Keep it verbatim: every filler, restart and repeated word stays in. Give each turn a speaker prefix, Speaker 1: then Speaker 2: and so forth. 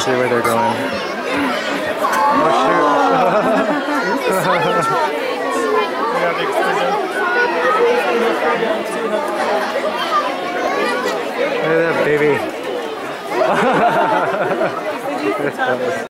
Speaker 1: see where they're going. Oh shoot. Look at that baby.